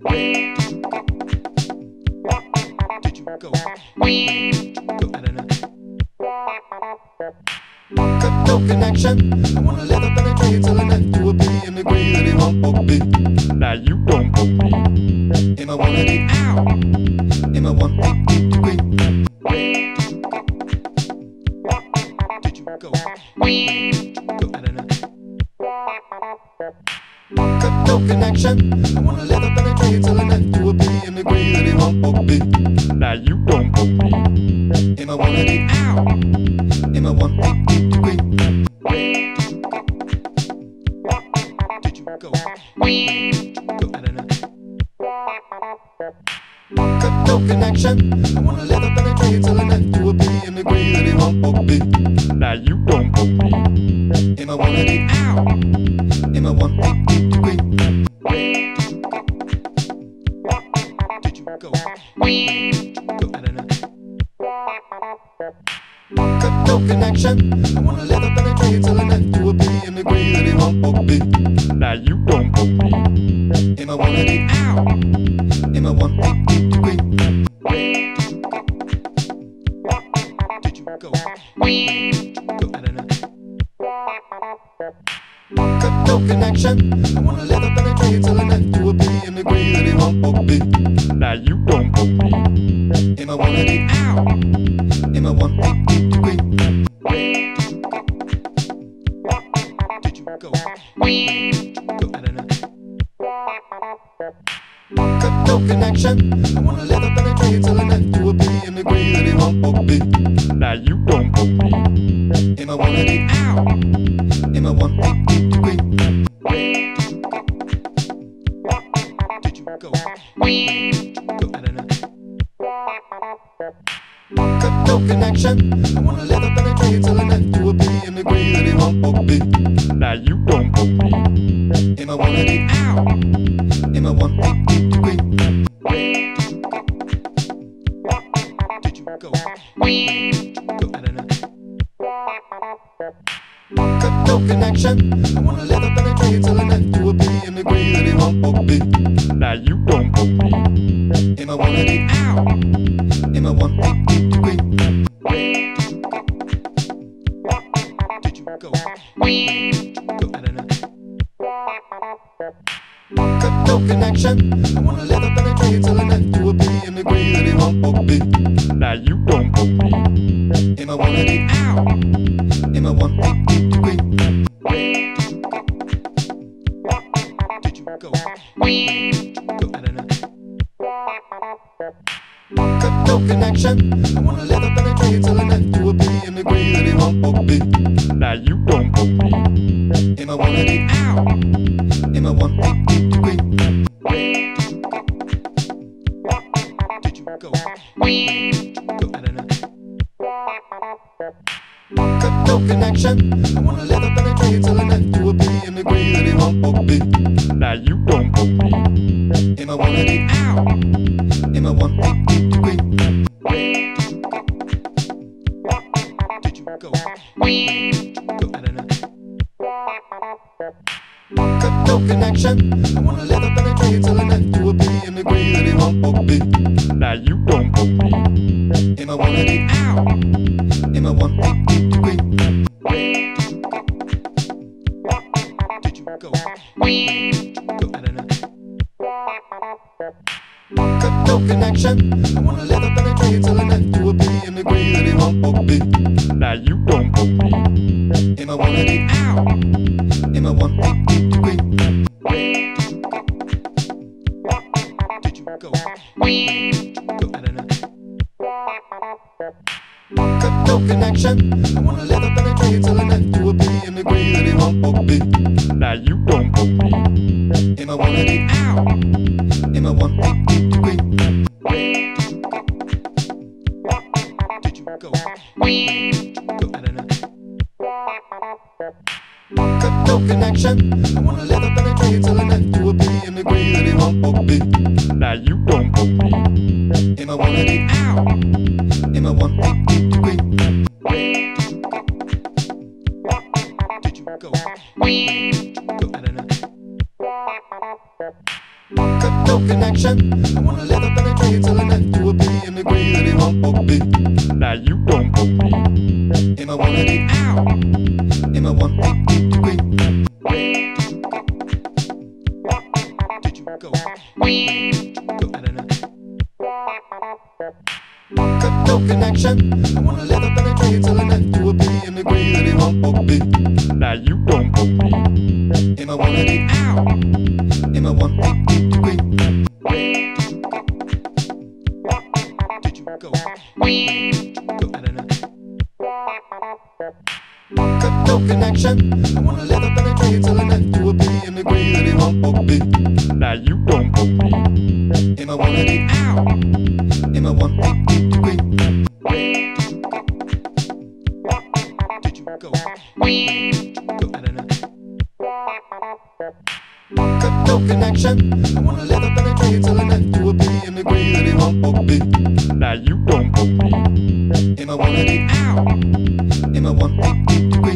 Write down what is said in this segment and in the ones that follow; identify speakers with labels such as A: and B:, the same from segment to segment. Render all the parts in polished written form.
A: Did you go? I don't know. Got no connection. I wanna let her penetrate till the net to a B and agree that it won't both be. Now you don't both be. In my 180, ow. In my 180 degree. Did you go? I don't know. Got no connection. I wanna let her penetrate till the net to a B and agree that it won't both be. Now you don't both be. In my 180, ow. In my 180 degree. Did you go? I don't know. Got no connection. I wanna let her penetrate till the net to a B and agree that it won't both be. Now you don't both be. In my 180, ow. In my 180 degree. Did you go? I don't know. Got no connection. I wanna let her penetrate till the net to a B and agree that it won't both be. Now you don't both be. In my 180, ow. In my 180 degree. Did you go? I don't know. Got no connection. I wanna let her penetrate till the net to a B and agree that it won't both be. Now you don't both be. In my 180, ow. In my 180 degree. Did you go? I don't know. Got no connection. I wanna let her penetrate till the net to a B and agree that it won't both be. Now you don't both be. In my 180, ow. In my 180 degree. Did you go? I don't know. Got no connection. I wanna let her penetrate till the net to a B and agree that it won't both be. Now you don't both be. In my 180, ow. In my 180 degree. Did you go? I don't know. Got no connection. I wanna let her penetrate till the net to a B and agree that it won't both be. Now you don't both be. In my 180, ow. In my 180 degree. Did you go? I don't know. Got no connection. I wanna let her penetrate till the net to a B and agree that it won't both be. Now you don't both be. In my 180, ow. In my 180 degree. Did you go? I don't know. Got no connection. I wanna let her penetrate till the net to a B and agree that it won't both be. Now you don't both be. In my 180, ow. In my 180 degree. Did you go? I don't know. Got no connection. I wanna let her penetrate till the net to a B and agree that it won't both be. Now you don't both be. In my 180, ow. In my 180 degree. Did you go? I don't know. Got no connection. I wanna let her penetrate till the net to a B and agree that it won't both be. Now you don't both be. In my 180, ow. In my 180 degree. Did you go? I don't know. Got no connection. I wanna let her penetrate till the net to a B and agree that it won't both be. Now you don't both be. In my 180, ow. In my 180 degree. Did you go? I don't know. Got no connection. I wanna let her penetrate till the net to a B and agree that it won't both be. Now you don't both be. In my 180, ow. In my 180 degree. Did you go? I don't know. Got no connection. I wanna let her penetrate till the net to a B and agree that it won't both be. Now you don't both be. In my 180, ow. In my 180 degree. Did you go? I don't know. Got no connection. I wanna let her penetrate till the net to a P and agree that he won't book me. Now you don't book me. Am I 180? Ow! Am I 180 degree? Did you go? Cut no connection. I wanna let her penetrate till the net to a P and agree that he won't book me. Now you don't book me. Am I 180? Ow! Am I 180 degree? Did you go? Cut no connection. I wanna let her penetrate till the net to a P and agree that he won't book me. Now you don't book me. Am I 180? Ow! Am I 180 degree? Did you go? Cut no connection. I wanna let her penetrate till the net to a P and agree that he won't book me. Now you don't book me. Am I 180? Ow! Am I 180 degree?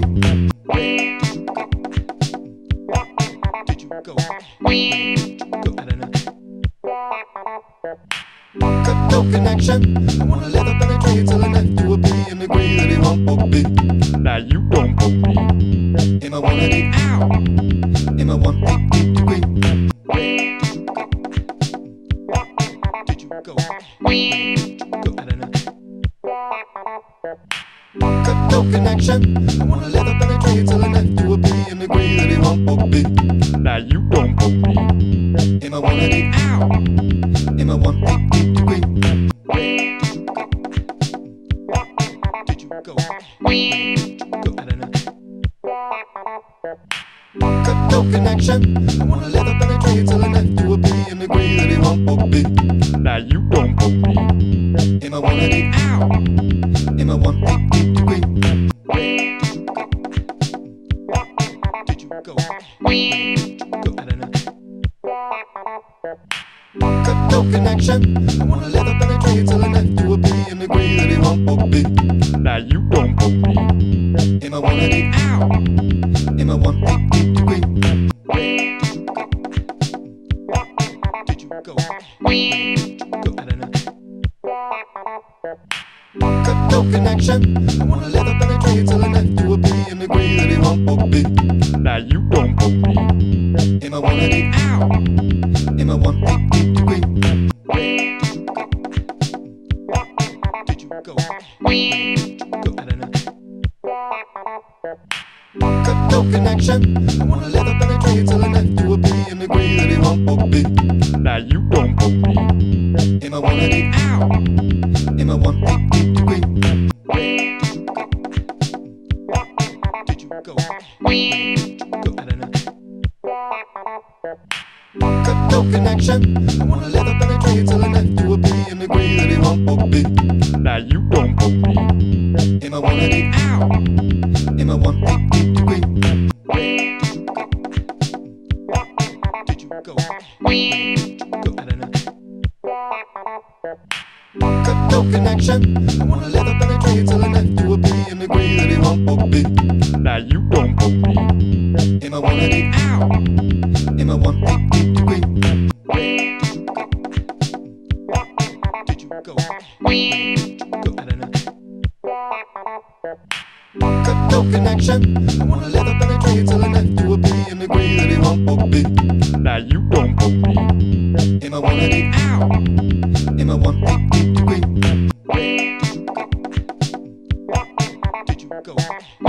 A: Did you go? Cut no connection. I wanna let her penetrate till the net to a P and agree that he won't book me. Now you don't book me. Am I 180? Ow! Am I 180 degree? Did you go? Cut no connection. I wanna let her penetrate till the net to a P and agree that he won't book me. Now you don't book me. Am I 180? Ow! Am I 180 degree? Did you go? Cut no connection. I wanna let her penetrate till the net to a P and agree that he won't book me. Now you don't book me. Am I 180? Ow! Am I 180 degree? Did you go? Cut no connection. I wanna let her penetrate till the net to a P and agree that he won't book me. Now you don't book me. Am I 180? Ow! Am I 180 degree? Did you go? Cut no connection. I wanna let her penetrate till the net to a P and agree that he won't book me. Now you don't book me. Am I 180? Ow! Am I 180 degree? Did you go? Cut no connection. I wanna let her penetrate till the net to a P and agree that he won't book me. Now you don't book me. Am I 180? Ow! Am I 180 degree? Did you go? Cut no connection. I wanna let her penetrate till the net to a P and agree that he won't book me. Now you don't book me. Am I 180? Ow! Am I 180 degree? Did you go? Cut no connection. I wanna let her penetrate till the net to a P and agree that he won't book me. Now you don't book me. Am I 180? Ow! Am I 180 degree? Did you go? Cut no connection. I wanna let her penetrate till the net to a P and agree that he won't book me. Now you don't book me. Am I 180? Ow! Am I 180 degree? Did you go?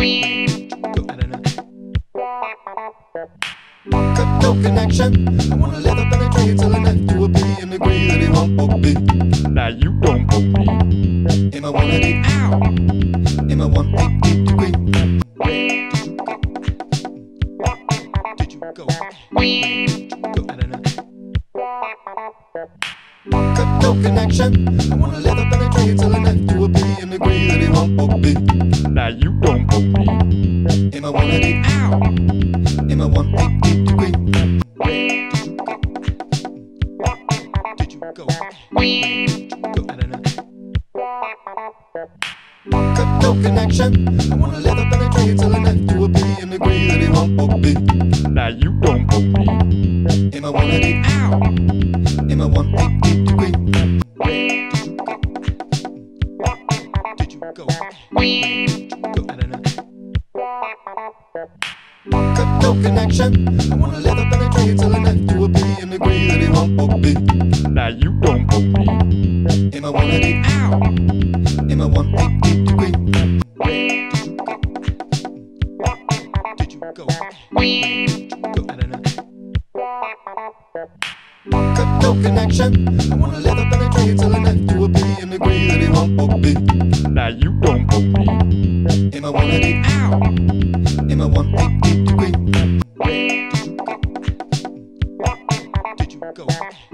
A: Cut no connection. I wanna let her penetrate till the net to a P and agree that he won't book me. Now you don't book me. Am I 180? Ow! Am I 180 degree? Did you go? Cut no connection. I wanna let her penetrate till the net to a P and agree that he won't book me. Now you don't book me. Am I 180? Ow! Am I 180 degree? Did you go? Cut no connection. I wanna let her penetrate till the net to a P and agree that he won't book me. Now you don't book me. Am I 180? Ow! Am 180 degree. Did you go? Cut no connection. I wanna let her penetrate till the net to a B and agree that it won't both be. Now you don't both be. In my 180, ow. In my 180 degree. Did you go? Cut no connection. I wanna let her penetrate till the net to a B and agree that it won't both be. Now you don't both be. In my 180, ow. In my 180 degree. Did you go?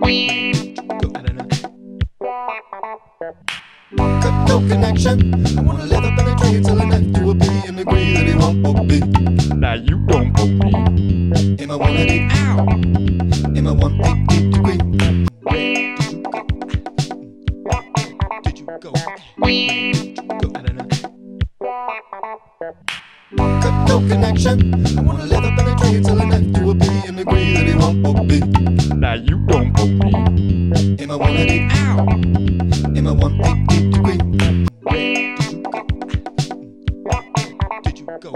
A: Cut no connection. I wanna let her penetrate till the net to a B and agree that it won't both be. Now you don't both be. In my 180, ow. In my 180 degree. Did you go? Cut no connection. I wanna let her penetrate till the net to a B and agree that it won't both be. Now you don't both be. In my 180, ow. In my 180 degree. Did you go?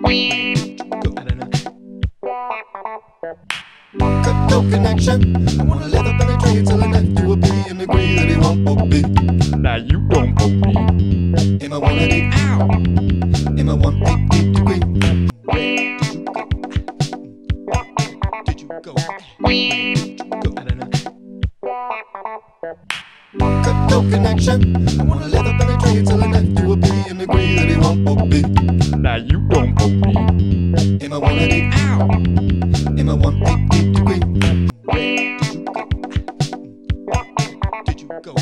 A: Cut no connection. I wanna let her penetrate till the net to a B and agree that it won't both be. Now you don't both be. In my 180, ow. In my 180 degree. Did you go? Cut no connection. I wanna let her penetrate till the net to a B and agree that it won't both be. Now you don't both be. In my 180, ow. In my 180 degree. Did you go?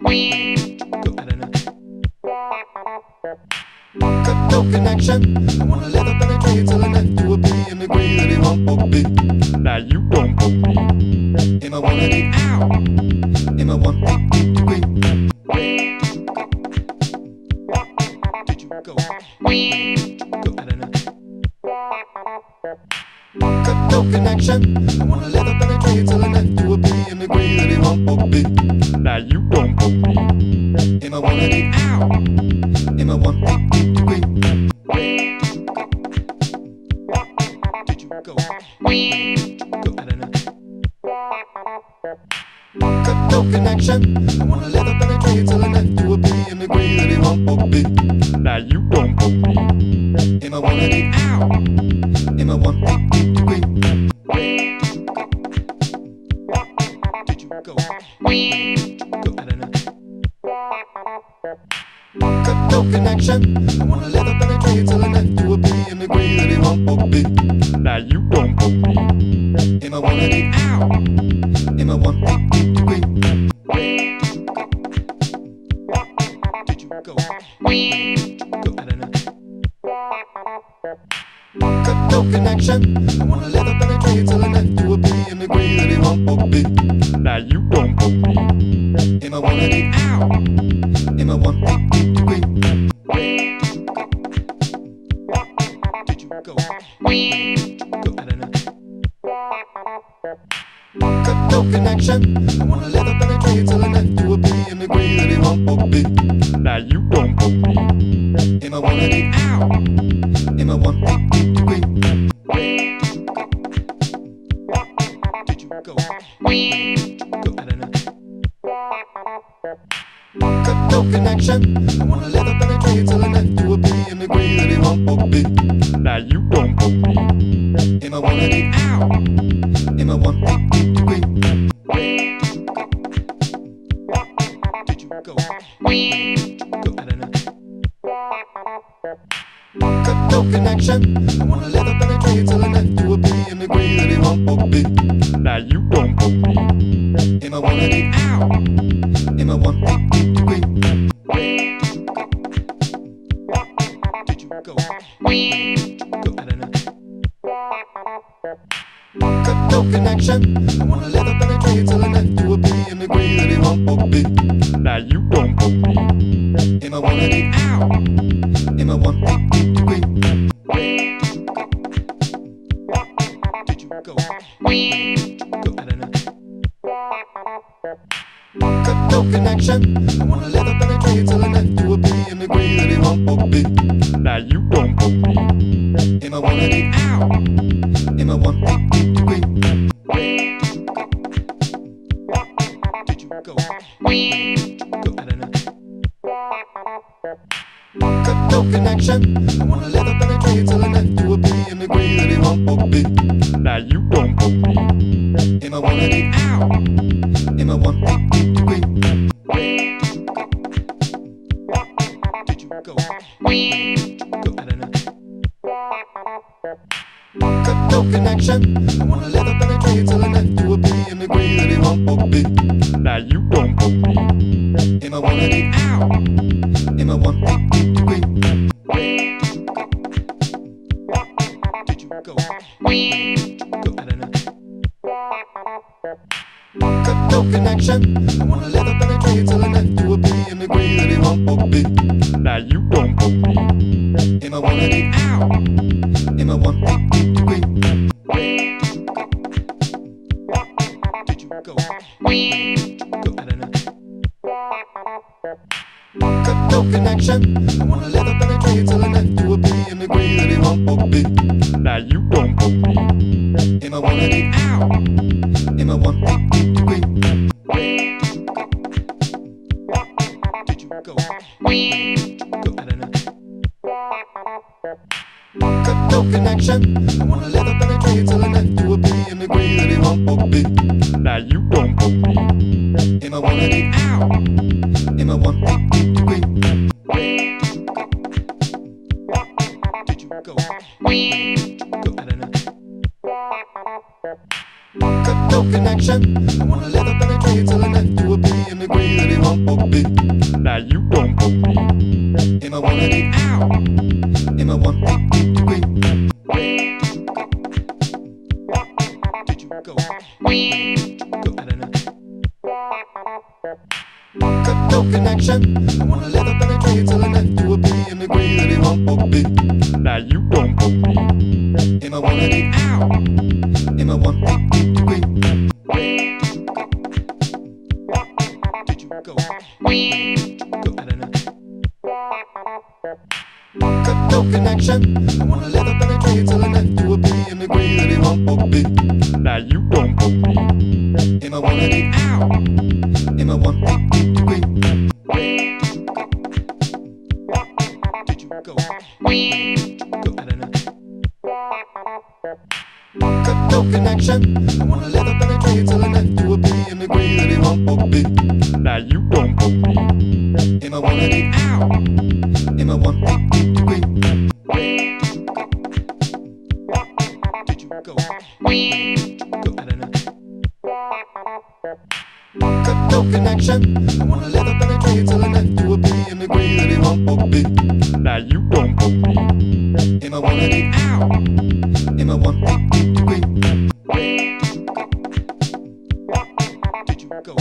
A: Cut no connection. I wanna let her penetrate till the net to a B and agree that it won't both be. Now you don't both be. In my 180, ow. In my 180 degree. Did you go? Cut no connection. I wanna let her penetrate till the net to a B and agree that it won't both be. Now you don't both be. In my 180, ow. In my 180 degree. Did you go? Cut no connection. I wanna let her penetrate till the net to a B and agree that it won't both be. Now you don't both be. In my 180, ow. In my 180 degree. Did you go? Cut no connection. I wanna let her penetrate till the net to a B and agree that it won't both be. Now you don't both be. In my 180, ow. In my 180 degree. Did you go? Cut no connection. I wanna let her penetrate till the net to a B and agree that it won't both be. Now you don't both be. In my 180, ow. In my 180 degree. Did you go? Cut no connection. I wanna let her penetrate till the net to a B and agree that it won't both be. Now you don't both be. In my 180, ow. In my 180 degree. Did you go? Cut no connection. I wanna let her penetrate till the net to a B and agree that it won't both be. Now you don't both be. In my 180, ow. In my 180 degree. Did you go? Cut no connection. I wanna let her penetrate till the net to a B and agree that it won't both be. Now you don't both be. In my 180, ow. In my 180 degree. Did you go? Cut no connection. I wanna let her penetrate till the net to a B and agree that it won't both be. Now you don't both be. In my 180, ow. In my 180 degree. Did you go? Crypto connection. I wanna let her penetrate till I net to a P and agree that he won't book me. Now you don't book me. In my 180, ow. In my 180 degree. Did you go? Crypto connection. I wanna let her penetrate till I net to a P and agree that he won't book me. Now you don't book me. In my 180, ow. In my 180 degree. Did you go? Crypto connection. I wanna let her penetrate till I net to a P and agree that he won't book me. Now you don't book me. In my 180, ow. In my 180 degree. Did you go? Crypto connection. I wanna let her penetrate till I net to a P and agree that he won't book me. Now you don't book me. In my 180, ow. In my 180 degree. Did you go? Crypto connection. I wanna let her penetrate till I net to a P and agree that he won't book me. Now you don't book me. In my 180, ow. In my 180 degree. Did you go? Crypto connection. I wanna let her penetrate till I net to a P and agree that he won't book me. Now you don't book me. In my 180, ow. In my 180 degree. Did you go? Crypto connection. I wanna let her penetrate till I net to a P and agree that he won't book me. Now you don't book me. In my 180, ow. In my 180 degree. Did you go? Crypto connection. I wanna let her penetrate till I net to a P and agree that he won't book me. Now you don't book me. In my 180, ow. In my 180 degree. Did you go? Crypto connection. I wanna let her penetrate till I net to a P and agree that he won't book me. Now you don't book me. In my 180, ow. In my 180 degree. Did you go? Crypto connection. I wanna let her penetrate till I net to a P and agree that he won't book me. Now you don't book me. In my 180, ow. In my 180 degree. Did you go? Crypto connection. I wanna let her penetrate till I net to a P and agree that he won't book me. Now you don't book me. In my 180, ow. In my 180 degree. Did you go?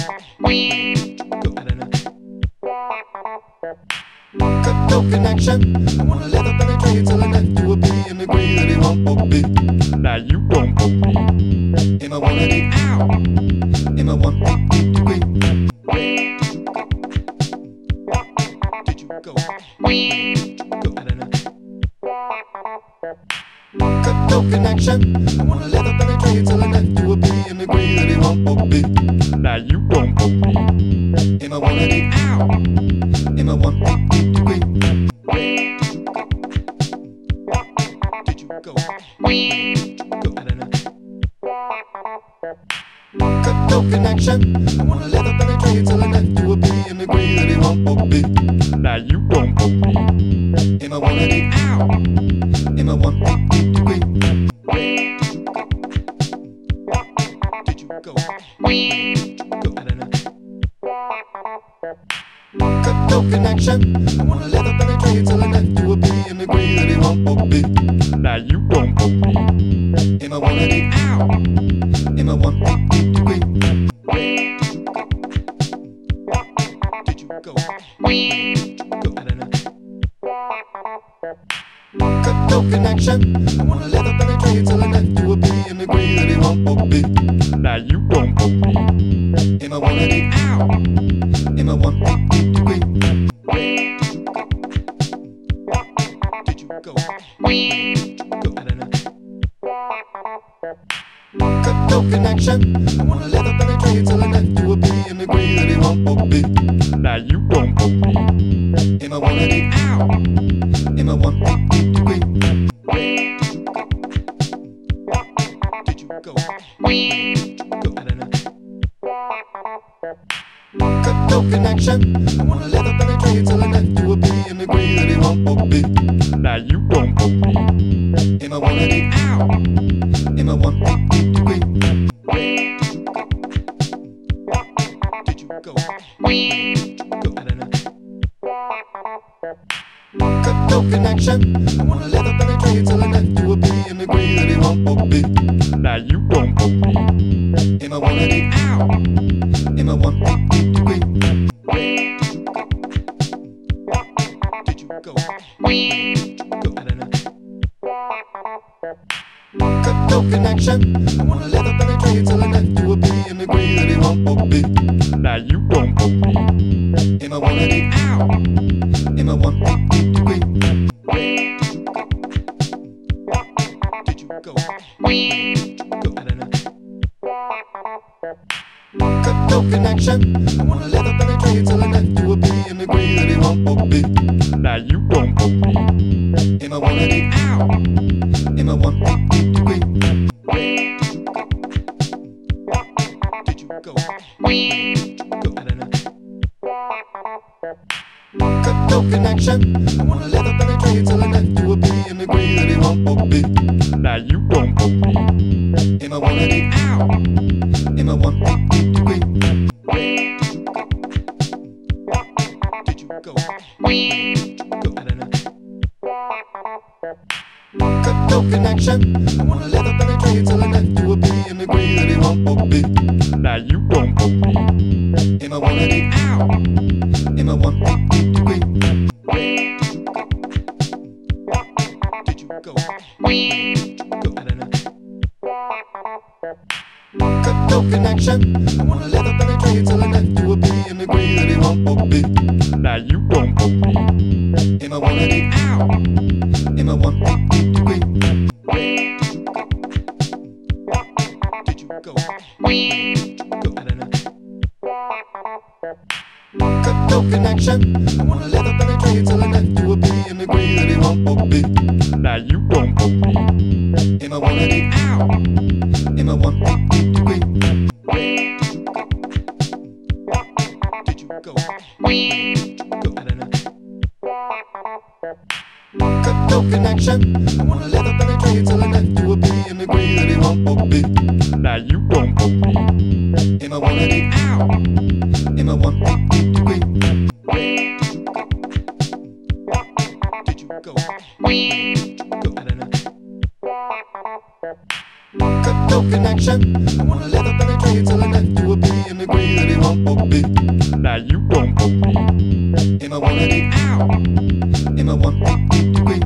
A: Crypto connection. I wanna let her penetrate till I net to a P and agree that he won't book me. Now you don't book me. In my 180, ow. In my 180 degree. Did you go? Crypto connection. I wanna let her penetrate till I net to a P and agree that he won't book me. Now you don't book me. In my 180, ow. In my 180 degree. Did you go? Crypto connection. I wanna let her penetrate till I net to a P and agree that he won't book me. Now you don't book me. In my 180, ow. In my 180 degree. Did you go? Crypto connection. I wanna let her penetrate till I net to a P and agree that he won't book me. Now you don't book me. In my 180, ow. In my 180 degree. Did you go? Crypto connection. I wanna let her penetrate till I net to a P and agree that he won't book me. Now you don't book me. In my 180, Ow! In my 180 degree. Did you go? Cut no connection. I wanna let her penetrate till the net to a B and agree that it won't both be. Now you don't both be. In my 180. Ow! In my 180 degree. Did you go? Cut no connection. I wanna let her penetrate till the net to a B and agree that it won't both be. Now you don't both be. In my 180. Ow! In my 180 degree. Did you go? Cut no connection. I wanna let her penetrate till the net to a B and agree that it won't both be. Now you don't both be. In my 180. Ow! In my 180 degree. Did you go? Cut no connection. I wanna let her penetrate till the net to a B and agree that it won't both be. Now you don't both be. In my 180. Ow! In my 180 degree. Did you go? Cut no connection. I wanna let her penetrate till the net to a B and agree that it won't both be. Now you don't both be. In my 180. Ow! In my 180 degree. Did you go? Cut no connection. I wanna let her penetrate till the net to a B and agree that it won't both be. Now you don't both be. In my 180. Ow! In my 180 degree. Did you go? Cut no connection. I wanna let her penetrate till the net to a B and agree that it won't both be. Now you don't both be. In my 180. Ow! In my 180 degree. Did you go? Cut no connection. I wanna let her penetrate till the net to a B and agree that it won't both be. Now you don't both be. In my 180. Ow! In my 180 degree. Did you go? Cut no connection. I wanna let her penetrate till the net to a B and agree that it won't both be. Now you don't both be. In my 180. Ow! In my 180 degree. Did you go? Cut no connection. I wanna let her penetrate till the net to a B and agree that it won't both be. Now you don't both be. In my 180. Ow! In my 180 degree. Did you go? Cut no connection. I wanna let her penetrate till the net to a B and agree that it won't both be. Now you don't both be. In my 180. Ow! In my 180 degree.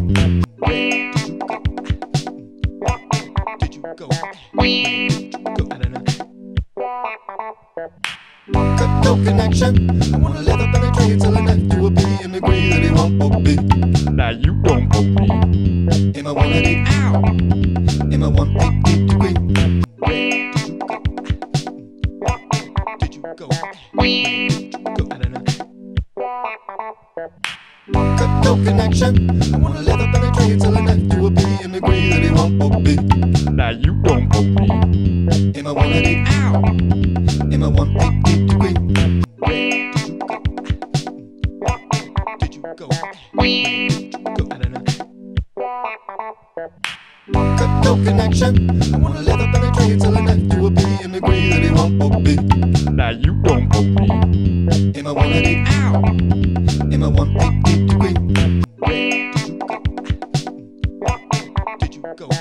A: Did you go? Cut no connection. I wanna let her penetrate till the net to a B and agree that it won't both be. Now you don't both be. In my 180. Ow! In my 180 degree. Did you go? Cut no connection. I wanna let her penetrate till the net to a B and agree that it won't both be. Now you don't both be. In my 180. Ow! In my 180 degree. Did you go? Cut no connection. I wanna let her penetrate till the net to a B and agree that it won't both be. Now you don't both be. In my 180. Ow! In my 180 degree. Did you go?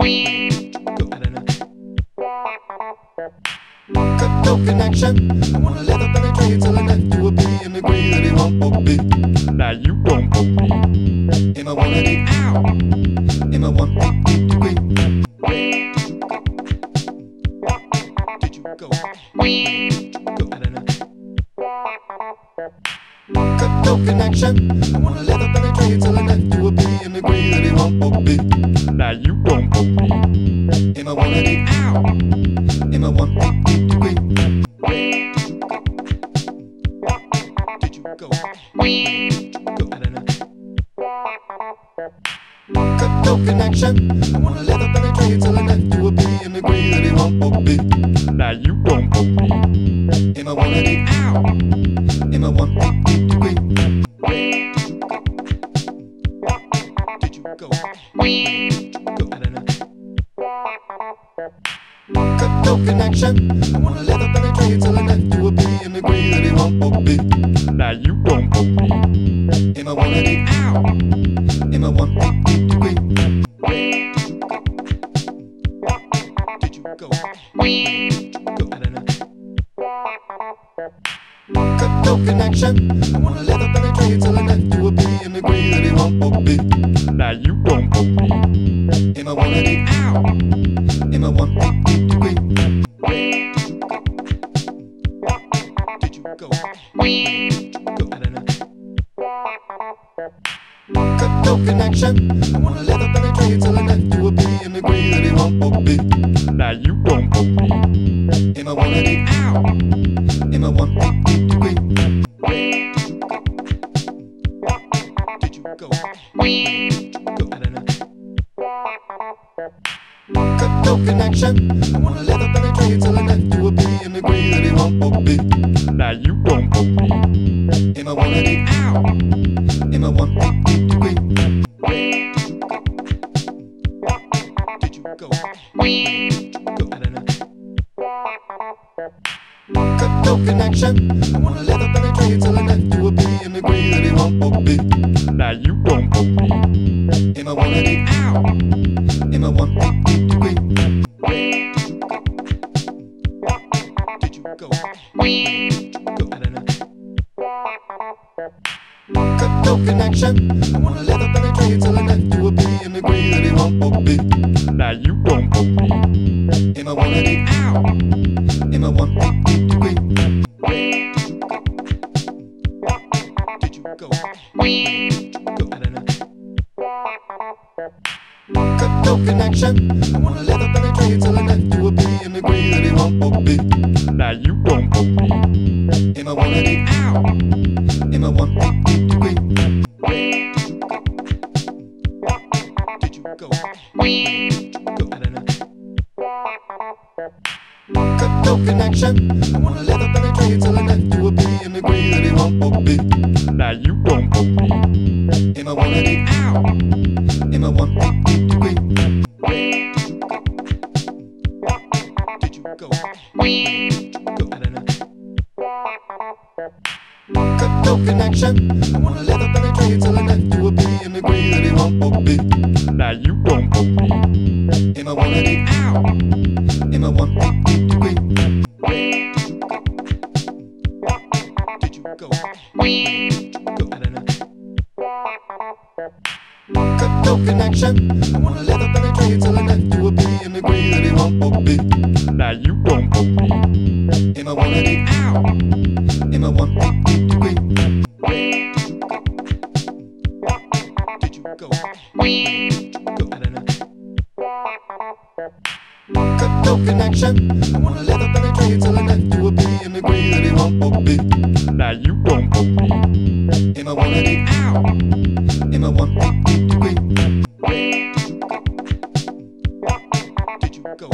A: Cut no connection. I wanna let her penetrate till the net to a B and agree that it won't both be. Now you don't both be. In my 180. Ow! In my 180 degree. Did you go? Crypto connection. I wanna let it penetrate till the net to a P and agree that it won't both be. Now you don't both be. Am I 180? Ow! Am I 180 degree? Did you go? Crypto connection. I wanna let it penetrate till the net to a P and agree that it won't both be. Now you don't both be. Am I 180? Ow! Am I 180 degree? Did you go? Crypto connection. I wanna let it penetrate till the net to a P and agree that it won't both be. Now you don't both be. Am I 180? Ow! Am I 180 degree? Did you go? Crypto connection. I wanna let it penetrate till the net to a P and agree that it won't both be. Now you don't both be. Am I 180? Ow! Am I 180 degree? Did you go? Crypto connection. I wanna let it penetrate till the net to a P and agree that it won't both be. Now you don't both be. Am I 180? Ow! Am I 180 degree? Did you go? Crypto connection. I wanna let it penetrate till the net to a P and agree that it won't both be. Now you don't both be. Am I 180? Ow! Am I 180 degree? Did you go? Crypto connection. I wanna let it penetrate till the net to a P and agree that it won't both be. Now you don't both be. Am I 180? Ow! Am I 180 degree? Did you go? Crypto connection. I wanna let it penetrate till the net to a P and agree that it won't both be. Now you don't both be. Am I 180? Ow! Am I 180 degree? Did you go? Crypto connection. I wanna let it penetrate till the net to a P and agree that it won't both be. Now you don't both be. Am I 180? Ow! Am I 180 degree? Did you go? Crypto connection. I wanna let it penetrate till the net to a P and agree that it won't both be. Now you don't both be. Am I 180? Ow! Am I 180 degree? Did you go? Crypto connection. I wanna let it penetrate till the net to a P and agree that it won't both be. Now you don't both be. Am I 180? Ow! Am I 180 degree? Did you go? Crypto connection. I wanna let it penetrate till the net to a P and agree that it won't both be. Now you don't both be. Am I 180? Ow! Am I 180 degree? Did you go? Crypto connection. I wanna let it penetrate till the net to a P and agree that it won't both be. Now you don't both be. Am I 180? Ow! Am I 180 degree? Did you go?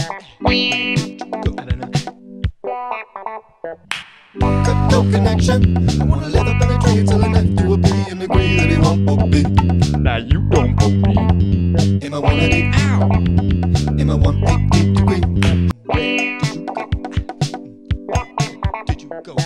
A: Crypto connection. I wanna let it penetrate till the net to a P and agree that it won't both be. Now you don't both be. Am I 180? Ow! Am I 180 degree? Did you go?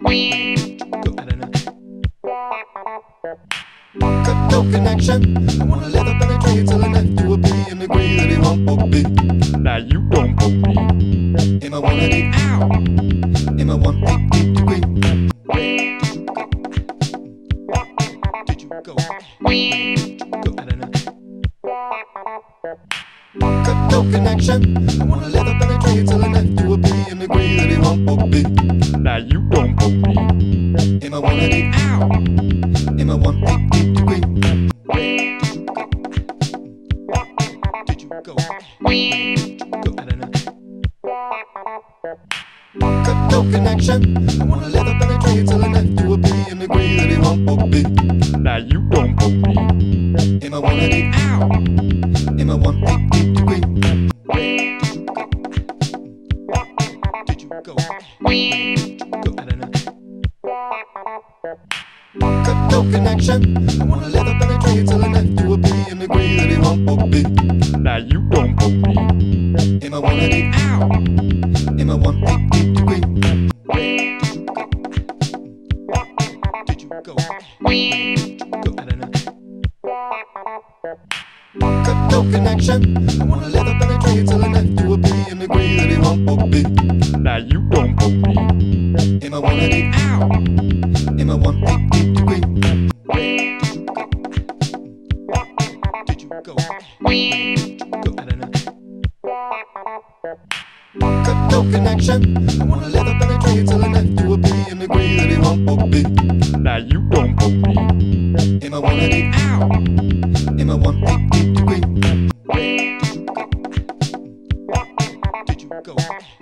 A: Crypto connection. I wanna let it penetrate till the net to a P and agree that it won't both be. Now you don't both be. Am I 180? Ow! Am I 180 degree? Did you go? Crypto connection. I wanna let it penetrate till the net to a P and agree that it won't both be. Now you don't both be. Am I 180? Ow! Am I 180 degree? Did you go? Cut no connection. I wanna let her penetrate till the net to a B and agree that it won't both be. Now you don't both be. Am I 180? Ow! Am I 180 degree? Did you go? Cut no connection. I wanna let her penetrate till the net to a B and agree that it won't both be. Now you don't both be. Am I 180? Ow! Am I 180 degree? Did you go? Cut no connection. I wanna let her penetrate till the net to a B and agree that it won't both be. Now you don't both be. Am I 180? Ow! Am I 180 degree? Did you go? Cut no connection. I wanna let her penetrate till the net to a B and agree that it won't both be. Now you don't both be. Am I 180? Ow! Am I 180 degree? Did you go?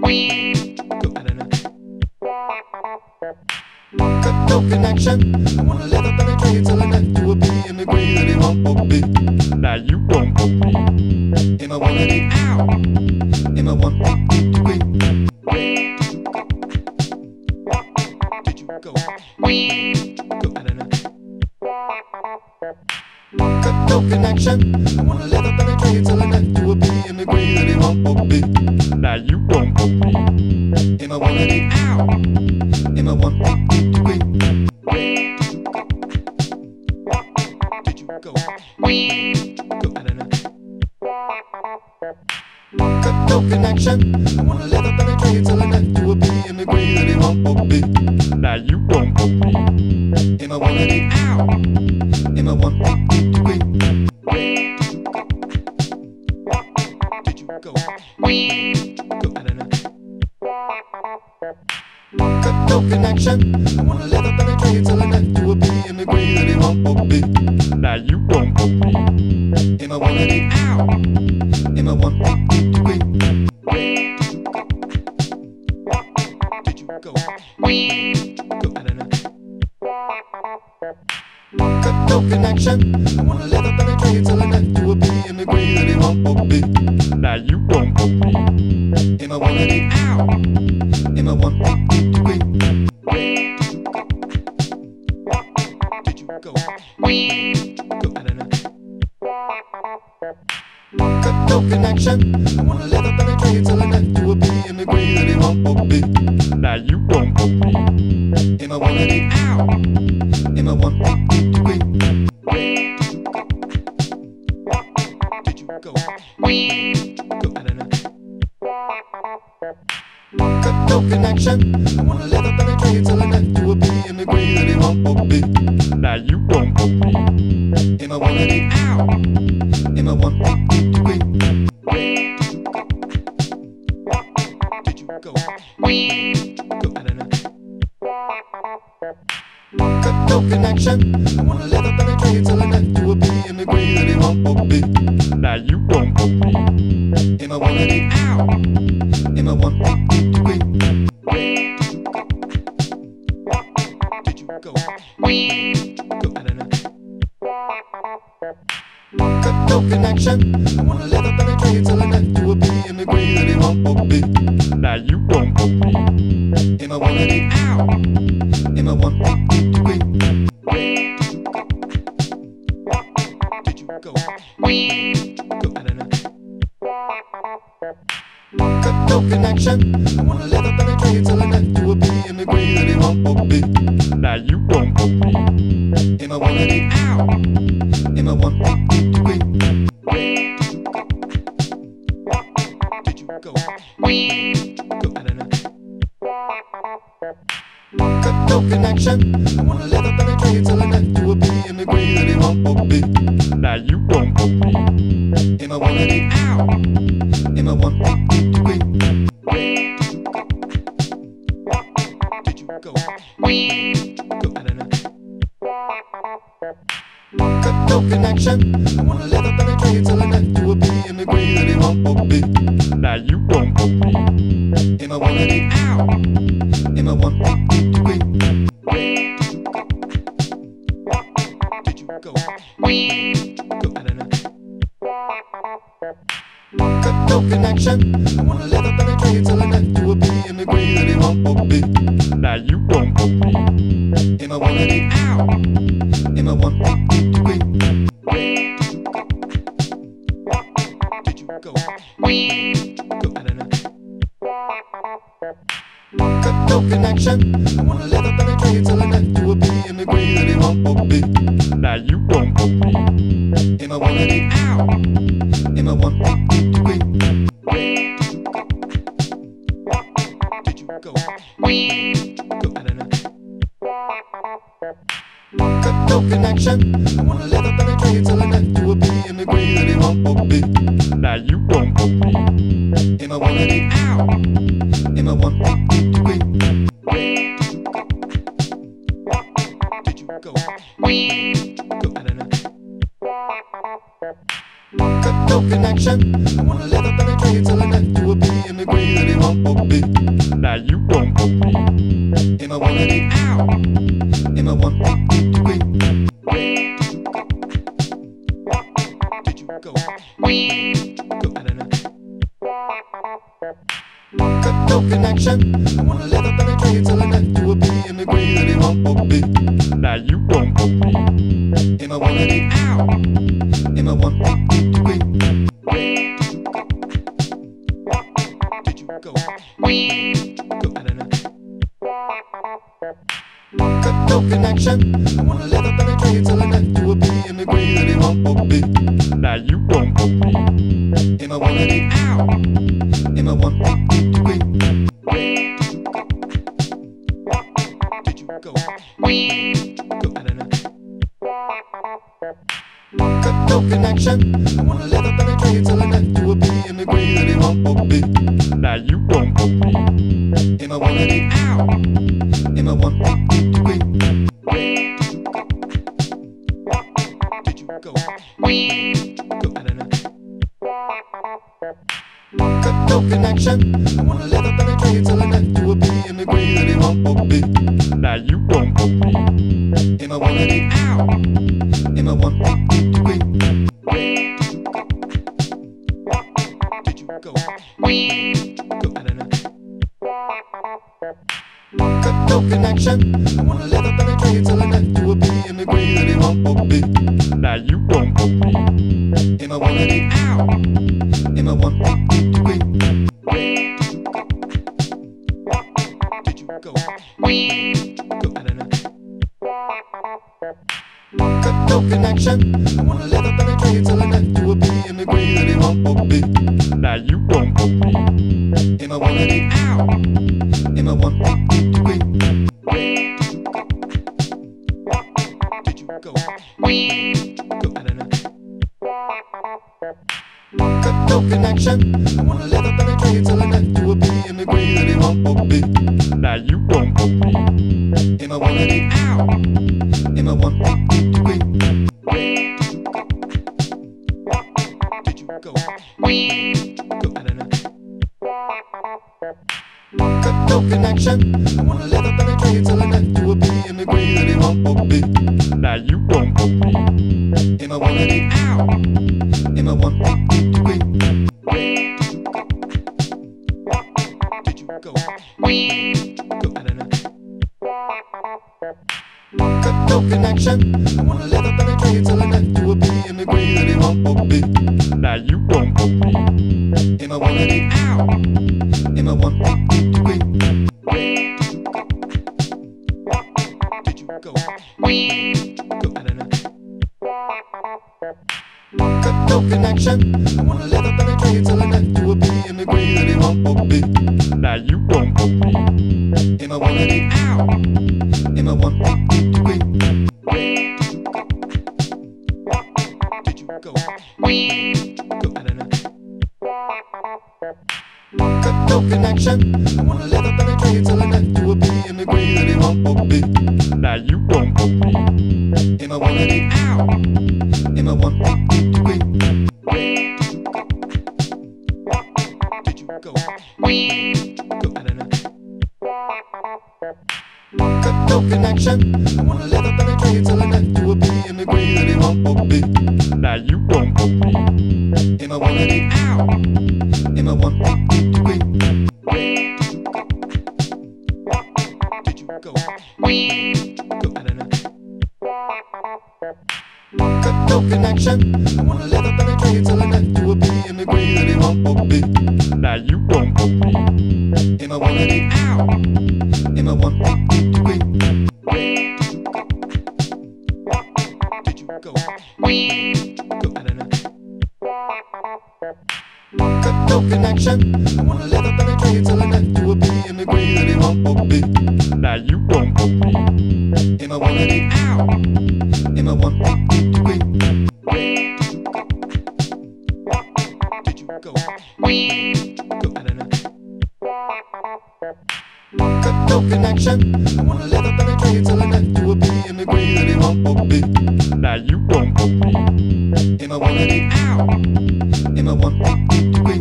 A: Cut no connection. I wanna let her penetrate till the net to a B and agree that it won't both be. Now you don't both be. Am I 180? Ow! Am I 180 degree? Did you go? Cut no connection. I wanna let her penetrate till the net to a B and agree that it won't both be. Now you don't both be. Am I 180? Ow! Am I 180 degree? Did you go? Cut no connection. I wanna let her penetrate till the net to a B and agree that it won't both be. Now you don't both be. Am I 180? Ow! Am I 180 degree? Did you go? Cut no connection. I wanna let her penetrate till the net to a B and agree that it won't both be. Now you don't both be. Am I 180? Ow! Am I 180 degree? Did you go? Cut no connection. I wanna let her penetrate till the net to a B and agree that it won't both be. Now you don't both be. Am I 180? Ow! Am I 180 degree? Did you go? Cut no connection. I wanna let her penetrate till the net to a B and agree that it won't both be. Now you don't both be. Am I 180? Ow! Am I 180 degree? Did you go? Cut no connection. I wanna let her penetrate till the net to a B and agree that it won't both be. Now you don't both be. Am I 180? Ow! Am I 180 degree? Did you go? Cut no connection. I wanna let her penetrate till the net to a B and agree that it won't both be. Now you don't both be. Am I 180? Ow! Am I 180 degree? Did you go? Cut no connection. I wanna let her penetrate till the net to a B and agree that it won't both be. Now you don't both be. Am I 180? Ow! Am I 180 degree? Did you go? Cut no connection. I wanna let her penetrate till the net to a B and agree that it won't both be. Now you don't both be. Am I 180? Ow! Am I 180 degree? Did you go? Cut no connection. I wanna let her penetrate till the net to a B and agree that it won't both be. Now you don't both be. Am I 180? Ow! Am I 180 degree? Did you go? Cut no connection. I wanna let her penetrate till I net to a P and agree that he won't book me. Now you don't book me. Am I 180? Ow! Am I 180 degree? Did you go? Cut no connection. I wanna let her penetrate till I net to a P and agree that he won't book me. Now you don't book me. Am I 180? Ow! Am I 180 degree? Did you go? Cut no connection. I wanna let her penetrate till I net to a P and agree that he won't book me. Now you don't book me. Am I 180? Ow! Am I 180 degree? Did you go? Cut no connection. I wanna let her penetrate till I net to a P and agree that he won't book me. Now you don't book me. Am I 180? Ow! Am I 180 degree? Did you go? Cut no connection. I wanna let her penetrate till I net to a P and agree that he won't book me. Now you don't book me. Am I 180? Ow! Am I 180 degree? Did you go? Cut no connection. I wanna let her penetrate till I net to a P and agree that he won't book me. Now you don't book me. Am I 180? Ow! Am I 180 degree? Did you go? Cut no connection. I wanna let her penetrate till I net to a P and agree that he won't book me. Now you don't book me. Am I 180? Ow! Am I 180 degree? Did you go? Cut no connection. I wanna let her penetrate till I net to a P and agree that he won't book me. Now you don't book me. Am I 180? Ow! Am I 180 degree? Did you go? Cut no connection. I wanna let her penetrate till I net to a P and agree that he won't book me. Now you don't book me. Am I 180? Ow! Am I 180 degree? Did you go? Cut no connection. I wanna let her penetrate till I net to a P and agree that he won't book me. Now you don't book me. Am I 180? Ow! Am I 180 degree? Did you go? Cut no connection. I wanna let her penetrate till I net to a P and agree that he won't book me. Now you don't book me. Am I 180? Ow! Am I 180 degree? Did you go? Cut no connection. I wanna let her penetrate till I net to a P and agree that he won't book me. Now you don't book me. Am I 180? Ow! Am I 180 degree? Did you go? Cut no connection. I wanna let her penetrate till I net to a P and agree that he won't book me. Now you don't book me. Am I 180? Ow! Am I 180 degree? Did you go? Cut no connection. I wanna let her penetrate till I net to a P and agree that he won't book me. Now you don't book me. Am I 180? Ow! Am I 180 degree? Did you go? Cut no connection. I wanna let her penetrate till I net to a P and agree that he won't book me. Now you don't book me. Am I 180? Ow! Am I 180 degree? Did you go? Cut no connection. I wanna let her penetrate till I net to a P and agree that he won't book me. Now you don't book me. Am I Crypto connection. I wanna let up penetrate till I net to a P and agree that he won't book me. Now you don't book me. Am I 180? Ow! Am I 180 degree? Did you go? Crypto connection. I wanna let up penetrate till I net to a P and agree that he won't book me. Now you don't book me. Am I 180? Ow! Am I 180 degree? Did you go? Crypto connection. I wanna let up penetrate till I net to a P and agree that he won't book me. Now you don't book me. Am I 180? Ow! Am I 180 degree? Did you go? Crypto connection. I wanna let up penetrate till I net to a P and agree that he won't book me. Now you don't book me. Am I 180? Ow! Am I 180 degree?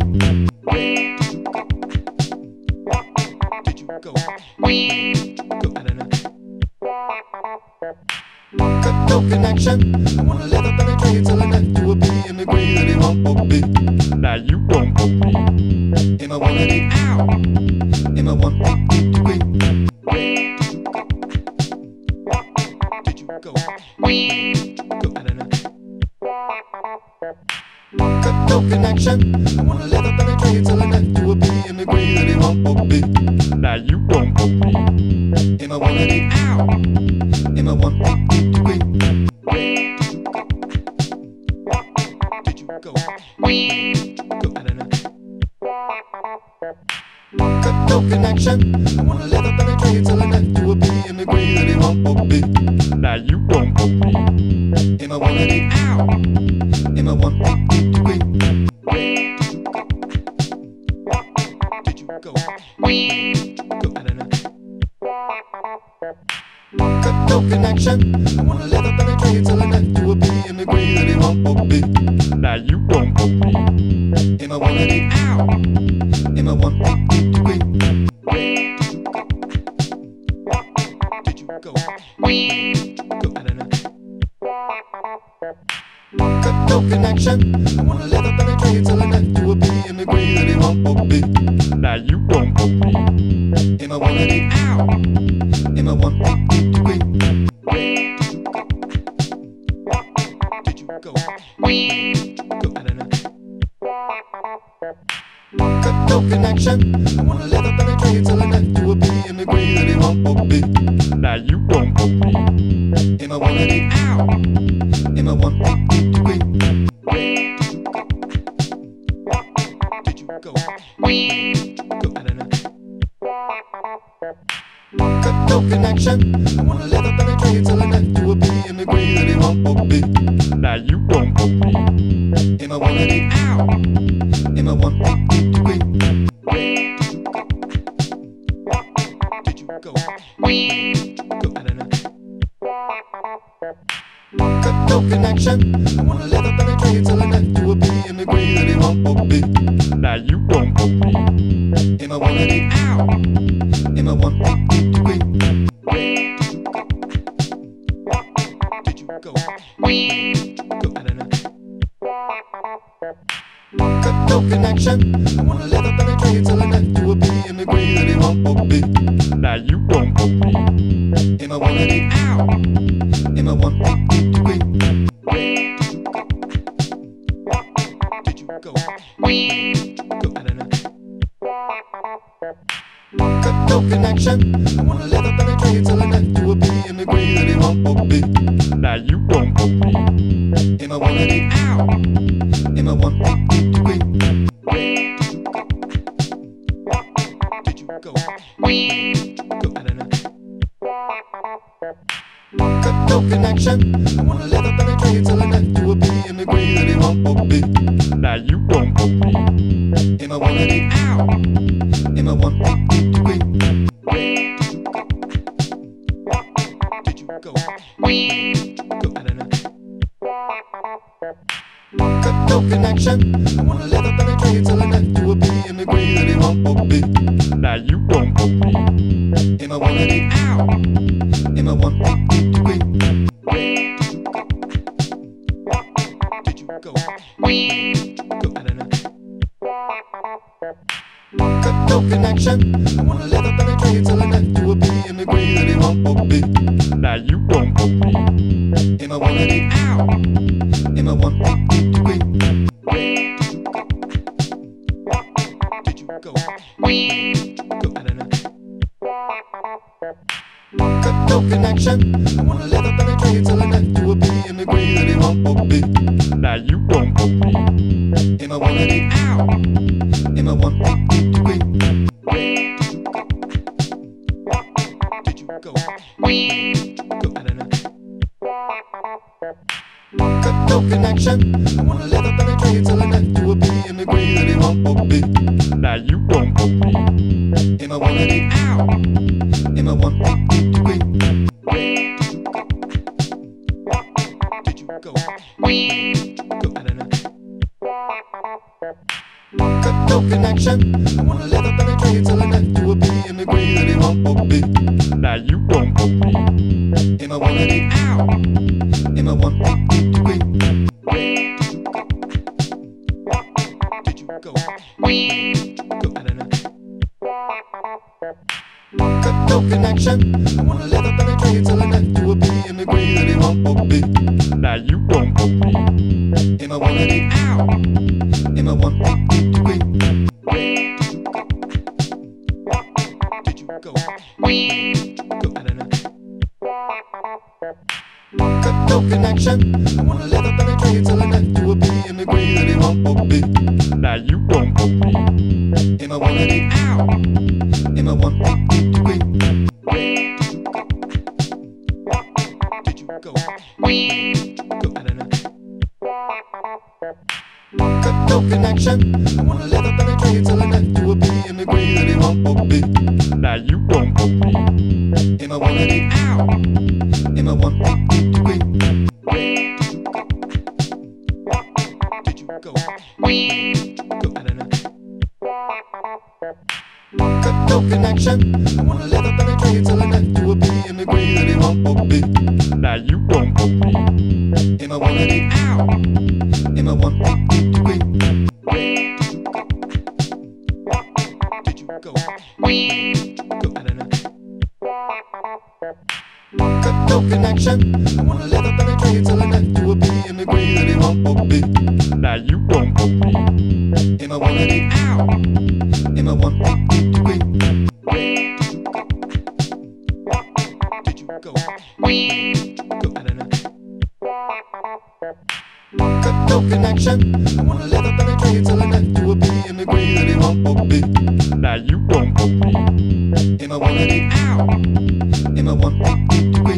A: Did you go? Crypto connection. I wanna let up penetrate till I net to a P and agree that he won't book me. Now you don't book me. Am I 180? Ow! Am I 180 degree? Did you go? Crypto connection. I wanna let up penetrate till I net to a P and agree that he won't book me. Now you don't book me. Am I 180? Ow! Am I 180 degree? Did you go? Crypto connection. I wanna let up penetrate till I net to a P and agree that he won't book me. Now you don't book me. Am I 180? Ow! Am I 180 degree? Did you go? Crypto connection. I wanna let up penetrate till I net to a P and agree that he won't book me. Now you don't book me. Am I 180? Ow! Am I 180 degree? Did you go? Crypto connection. I wanna let up penetrate till I net to a P and agree that he won't book me. Now you don't book me. Am I 180? Ow! Am I 180 degree? Did you go? Crypto connection. I wanna let up penetrate till I net to a P and agree that he won't book me. Now you don't book me. Am I 180? Ow! Am I 180 degree? Did you go? Crypto connection. I wanna let up penetrate till I net to a P and agree that he won't book me. Now you don't book me. Am I 180? Ow! Am I 180 degree? Did you go? Crypto connection. I wanna let up penetrate till I net to a P and agree that he won't book me. Now you don't book me. Am I 180? Ow! Am I 180 degree? Did you go? Crypto connection. I wanna let up penetrate till I net to a P and agree that he won't book me. Now you don't book me. Am I 180? Ow! Am I 180 degree? Did you go? Crypto connection. I wanna let up penetrate till I net to a P and agree that he won't book me. Now you don't book me. Am I 180? Ow! Am I 180 degree? Did you go? Crypto connection. I wanna let up penetrate till I net to a P and agree that he won't book me. Now you don't book me. Am I 180? Ow! Am I 180 degree? Did you go? Crypto connection. I wanna let up penetrate till I net to a P and agree that he won't book me. Crypto connection. I wanna let her penetrate till the net to a P and agree that he won't book me. Now you don't book me. In my 180, ow. In my 180 degree. Did you go? Crypto connection. I wanna let her penetrate till the net to a P and agree that he won't book me. Now you don't book me. In my 180, ow. In my 180 degree. Did you go? Crypto connection. I wanna let her penetrate till the net to a P and agree that he won't book me. Now you don't book me. In my 180, ow. In my 180 degree. Did you go? Crypto connection. I wanna let her penetrate till the net to a P and agree that he won't book me. Now you don't book me. In my 180, ow. In my 180 degree. Did you go? Crypto connection. I wanna let her penetrate till the net to a P and agree that he won't book me. Now you don't book me. In my 180, ow. In my 180 degree. Did you go? Crypto connection. I wanna let her penetrate till the net to a P and agree that he won't book me. Now you don't book me. In my 180, ow. In my 180 degree. Did you go? Crypto connection. I wanna let her penetrate till the net to a P and agree that he won't book me. Now you don't book me. In my 180, ow. In my 180 degree. Did you go? Crypto connection. I wanna let her penetrate till the net to a P and agree that he won't book me. Now you don't book me. In my 180, ow. In my 180 degree. Did you go? Crypto connection. I wanna let her penetrate till the net to a P and agree that he won't book me. Now you don't book me. In my 180, ow. In my 180 degree. Did you go? Crypto connection. I wanna let her penetrate till the net to a P and agree that he won't book me. Now you don't book me. In my 180, ow. In my 180 degree.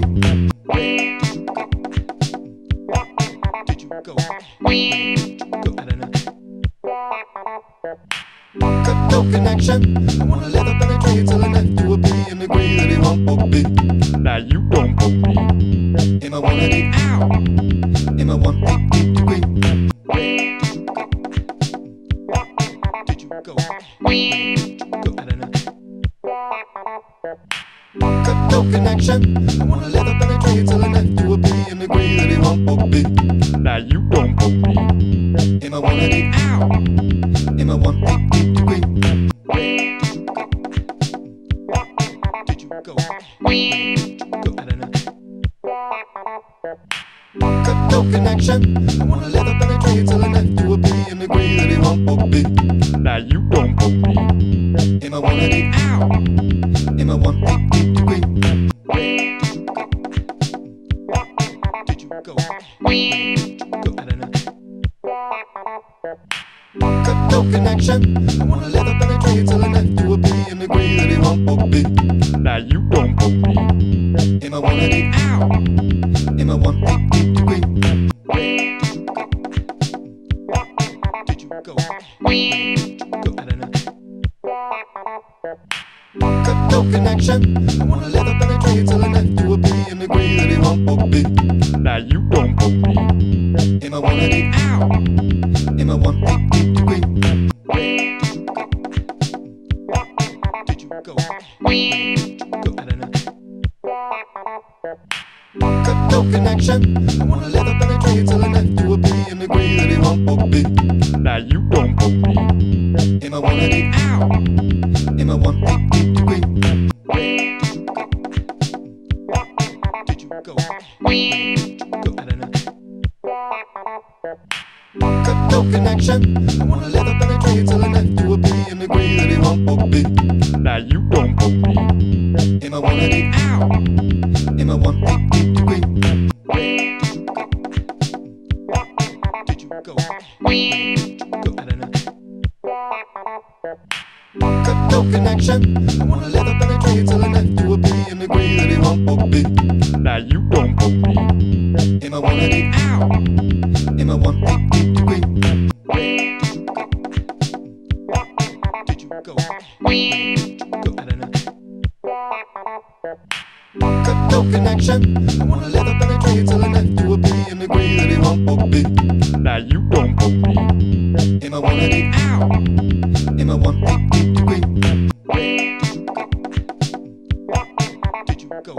A: Did you go? Crypto connection. I wanna let her penetrate till the net to a P and agree that he won't book me. Now you don't book me. In my 180, ow. In my 180 degree. Did you go? Crypto connection. I wanna let her penetrate till the net to a P and agree that he won't book me. Now you don't book me. In my 180, ow. In my 180 degree. Did you go? Crypto connection. I wanna let her penetrate till the net to a P and agree that he won't book me. Now you don't book me. In my 180, ow. In my 180 degree. Did you go? Crypto connection. I wanna let her penetrate till the net to a P and agree that he won't book me. Now you don't book me. In my 180, ow. In my 180 degree. Did you go? Crypto connection. I wanna let her penetrate till the net to a P and agree that he won't book me. Now you don't book me. In my 180, ow. In my 180 degree. Did you go? Crypto connection. I wanna let her penetrate till I net to a P and agree that he won't book me. Now you don't book me. In my 180, ow. In my 180 degree. Did you go? Crypto connection. I wanna let her penetrate till I net to a P and agree that he won't book me. Now you don't book me. In my 180, ow. In my 180 degree. Did you go? Crypto connection. I wanna let her penetrate till I net to a P and agree that he won't book me. Now you don't book me. In my 180, ow. In my 180 degree. Did you go? Crypto connection. I wanna let her penetrate till I net to a P and agree that he won't book me. Now you don't book me. In my 180, ow. In my 180 degree. Did you go?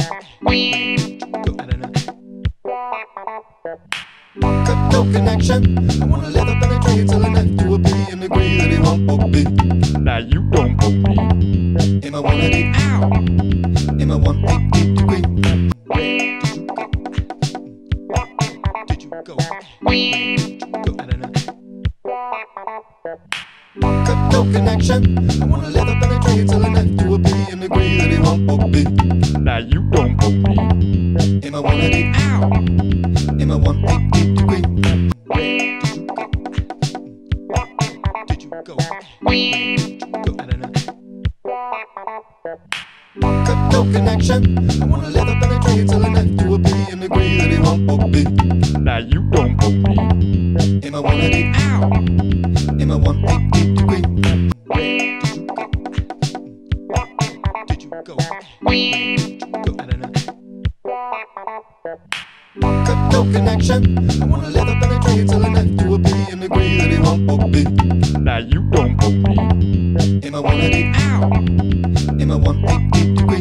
A: Crypto connection. I wanna let her penetrate till I net to a P and agree that he won't book me. Now you don't book me. In my 180, ow. In my 180 degree. Did you go? Crypto connection. I wanna let her penetrate till I net to a P and agree that he won't book me. Now you don't book me. In my 180, ow. In my 180 degree. Did you go? Crypto connection. I wanna let her penetrate till I net to a P and agree that he won't book me. Now you don't book me. In my 180, ow. In my 180 degree. Did you go? Crypto connection. I wanna let her penetrate till I net to a P and agree that he won't book me. Now you don't book me. In my 180, ow. In my 180 degree.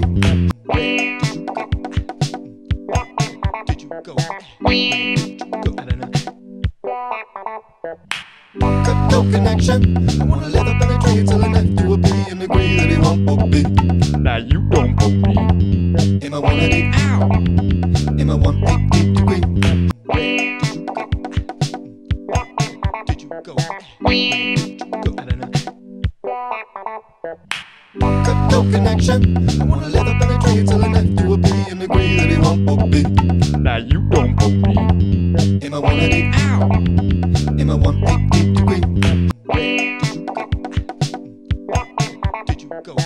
A: Did you go? Crypto connection. I wanna let her penetrate till I net to a P and agree that he won't book me. Now you don't book me. In my 180, ow. In my 180 degree. Did you go? Crypto connection. I wanna let her penetrate till I net to a P and agree that he won't book me. Now you don't book me. In my 180, ow. In my 180 degree. Did you go?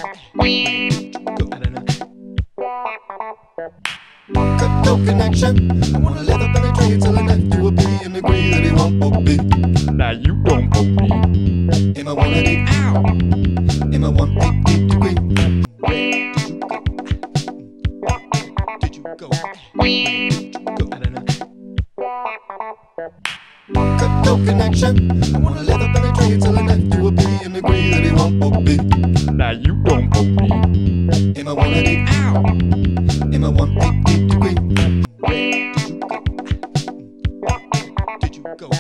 A: Crypto connection. I wanna let her penetrate till I net to a P and agree that he won't book me. Now you don't book me. In my 180, ow. In my 180 degree. Did you go? Crypto connection. I wanna let her penetrate till I net to a P and agree that he won't book me. Now you don't book me. In my 180, ow. In my 180 degree. Did you go?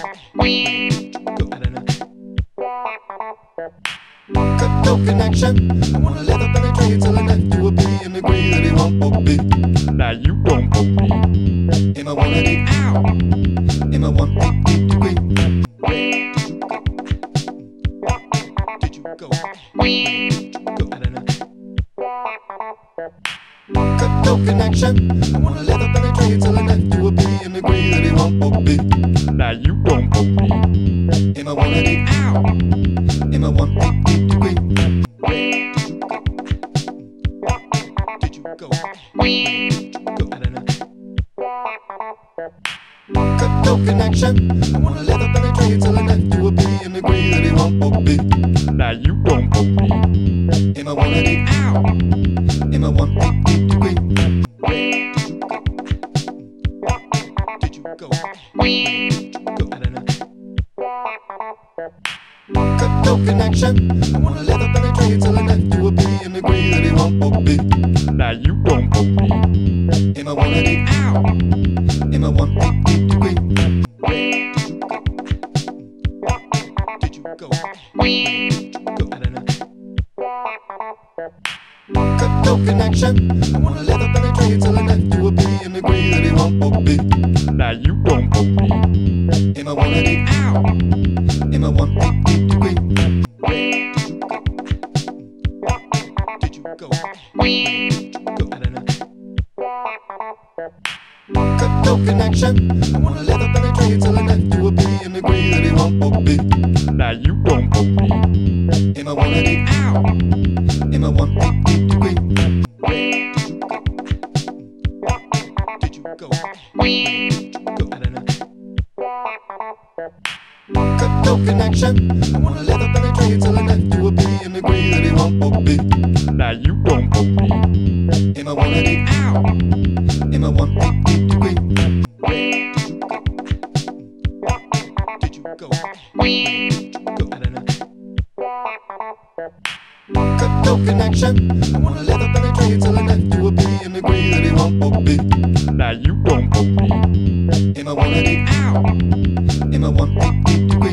A: Crypto connection. I wanna let her penetrate till I net to a P and agree that he won't book me. Now you don't book me. In my 180, ow. In my 180 degree. Did you go? Crypto connection. I wanna let her penetrate till I net to a P and agree that he won't book me. Now you don't book me. In my 180, ow. In my 180 degree. Did you go? Crypto connection. I wanna let her penetrate till I net to a P and agree that he won't book me. Now you don't book me. In my 180, ow. In my 180 degree. Did you go? Crypto connection. I wanna let her penetrate till I net to a P and agree that he won't book me. Now you don't book me. In my 180. 180? Ow! Am I 180 degree? Did you go? I don't know. Cut no connection. I wanna let her penetrate till I net to a B and agree that it won't both be. Now you don't both be. Am I 180? Ow! Am I 180 degree? Did you go? I don't know. Cut no connection. I wanna let her penetrate till I net to a B and agree that it won't both be. Now you don't both be. Am I 180? Ow! Am I 180 degree? Did you go? I don't know. Cut no connection. I wanna let her penetrate till I net to a B and agree that it won't both be. Now you don't both be. Am I 180? Ow! Am I 180 degree? Did you go? I don't know. Cut no connection. I wanna let her penetrate till I net to a B and agree that it won't both be. Now you don't both be. Am I 180? Ow! Am I 180 degree?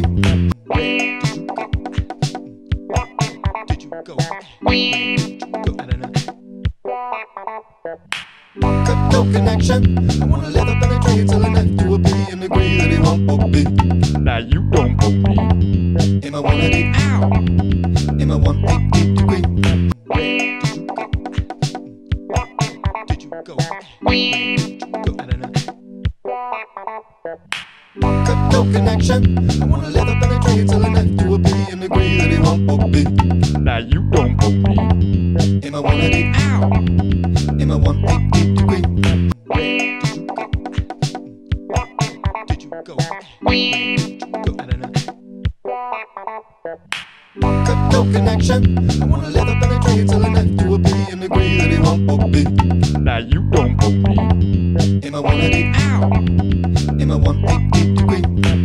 A: Did you go? I don't know. Cut no connection. I wanna let her penetrate till I net to a B and agree that it won't both be. Now you don't both be. Am I 180? Ow! Am I 180 degree? Did you go? I don't know. Cut no connection. I wanna let her penetrate till I net to a B and agree that it won't both be. Now you don't both be. Am I 180? Ow! Am I 180 degree? Did you go? I don't know. Cut no connection. I wanna let her penetrate till I net to a B and agree that it won't both be. Now you don't both be. Am I 180? Ow! Am I 180 degree?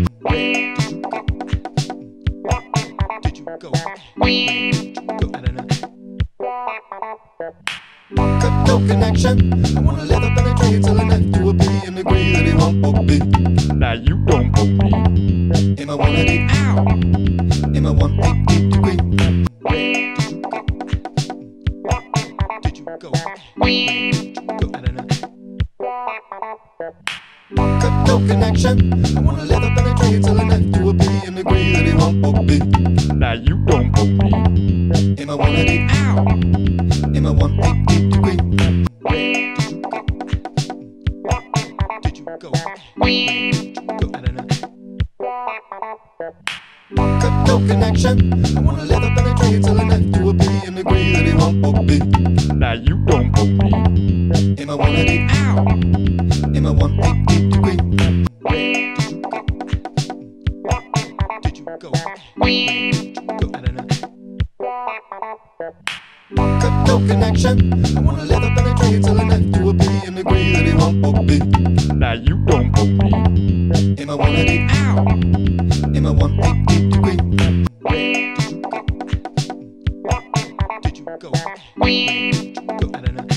A: Did you go? I don't know. Cut no connection. I wanna let her penetrate till I net to a B and agree that it won't both be. Now you don't both be. Am I 180? Ow! Am I 180 degree? Did you go? I don't know. Cut no connection. I wanna let her penetrate till I net to a B and agree that it won't both be. Now you don't both be. Am I 180? Ow! Am I 180 degree? Did you go? I don't know. Cut no connection. I wanna let her penetrate till I net to a B and agree that it won't both be. Now you don't both be. Am I 180? Ow! Am I 180 degree? Did you go? I don't know. Cut no connection. I wanna let her penetrate till I net to a B and agree that it won't both be. Now you don't both be. Am I 180? Ow! Am I 180 degree? Did you go? I don't know.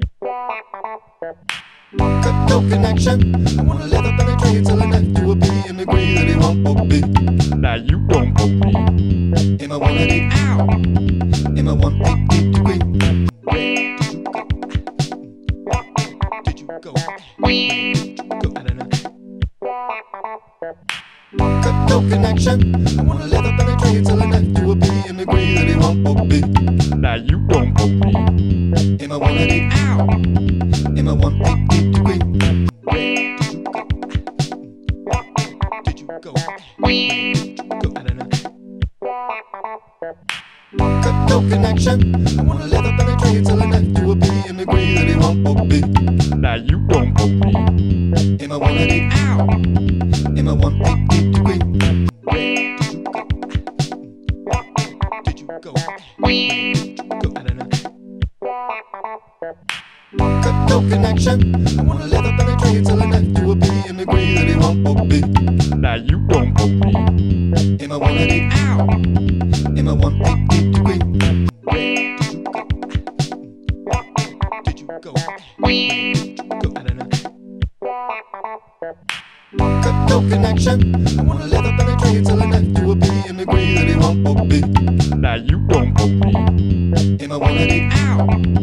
A: Cut no connection. I wanna let her penetrate till I net to a B and agree that it won't both be. Now you don't both be. Am I 180? Ow! Am I 180 degree? Did you go? I don't know. Cut no connection. I wanna let her penetrate till I net to a B and agree that it won't both be. Now you don't both be. Am I 180? Ow! Am I 180 degree? Did you go? I don't know. Cut no connection. I wanna let her penetrate till I net to a B and agree that it won't both be. Now you don't both be. Am I 180? Ow! Am I 180 degree? Did you go? I don't know. Cut no connection. I wanna let her penetrate till I net to a B and agree that it won't both be. Now you don't both be. Am I 180? Ow! Am I 180 degree? Did you go? I don't know. Crypto connection. I wanna leather penetrate till an F to a P and agree that he won't book me. Now you don't book me. In my one-a-day, ow.